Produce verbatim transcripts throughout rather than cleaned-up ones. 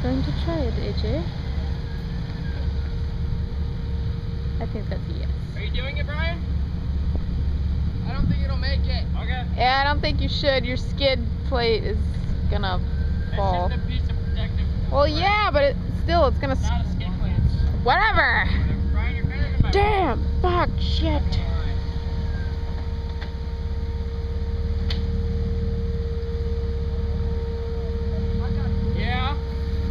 Going to try it, A J? I think that's a yes. Are you doing it, Brian? I don't think it'll make it. Okay. Yeah, I don't think you should. Your skid plate is gonna fall. It's just a piece of protective. Well, yeah, but it, still, it's gonna. It's not a skid plate. Whatever. Brian, you're better than my Damn. Fuck. Shit. Yeah.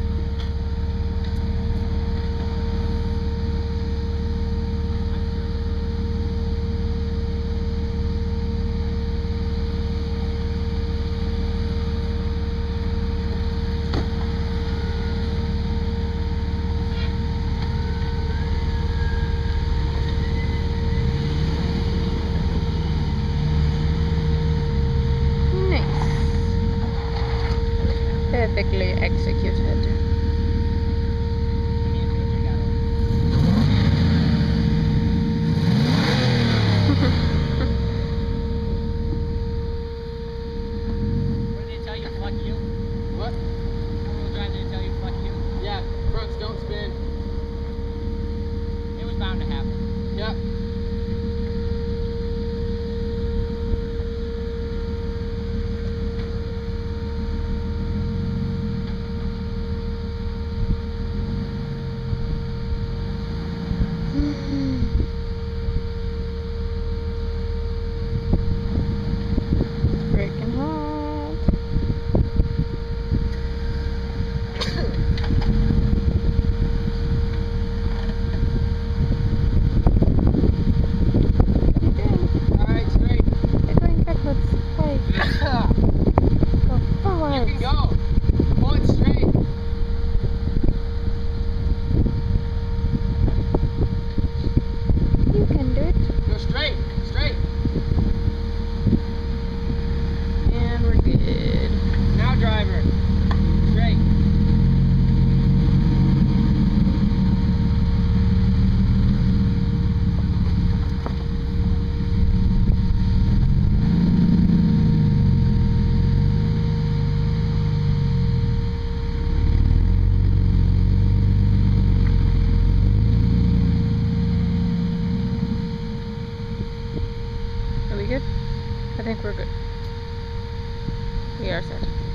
Perfectly executed. What did they tell you? Fuck you? What? Four-wheel drive, did they tell you fuck you? Yeah, fronts don't spin. It was bound to happen. Yep. Freaking hot. What are you doing? Alright, straight. You're going backwards. Why? Go forward. You can go. Pull it straight. You can do it. Go straight. Straight. And we're good. Now driver. Straight. Are we good? I think we're good. We are set.